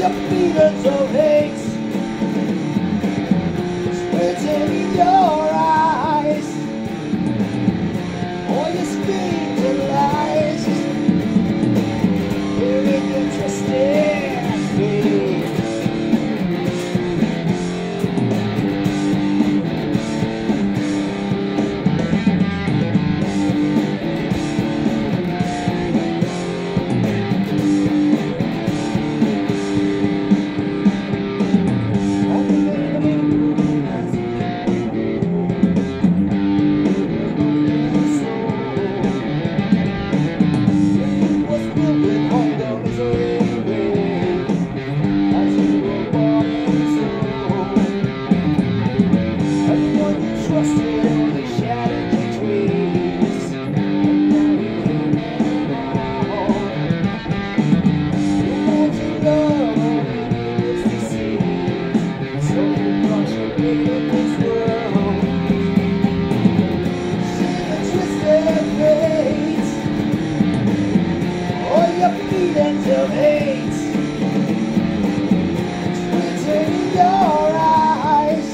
your feelings of hate written in your eyes. All your schemes and lies, they're in your twisted face. Feelings of hate written in your eyes.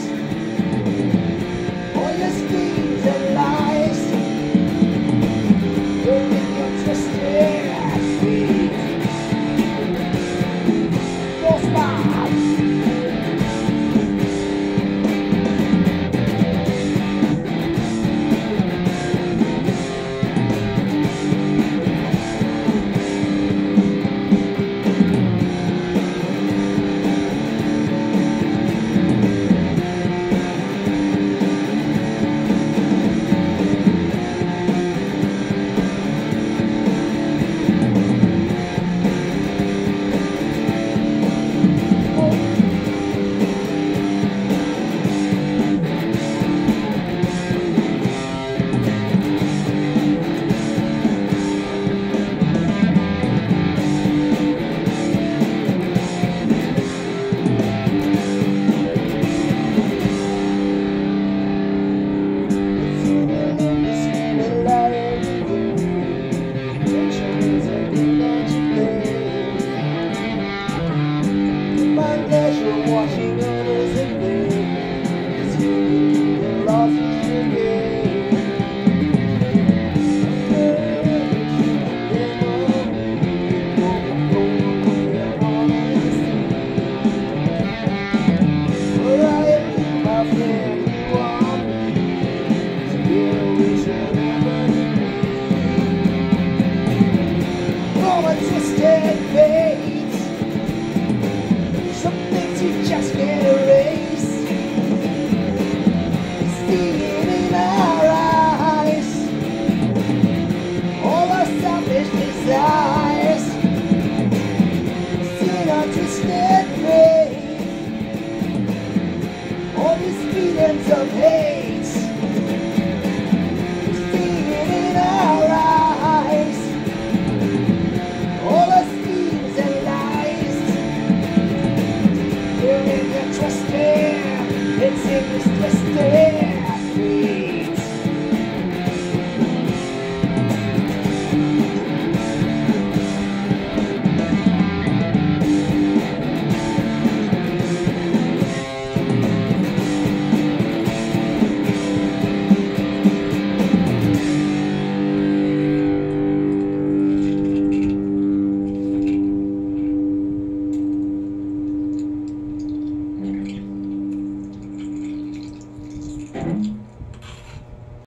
All your schemes and lies, they're in your twisted feet. Go smile. Watching others in vain, it's you the losses you gain. But I am you, my friend, you are me. Together we shall never be. All a twisted fate, some things you just can't erase. See it in our eyes, all our selfish desires. See our twisted faith, all these feelings of hate. See it in our eyes, all our schemes and lies. It's in this twisted feet. Mm-hmm.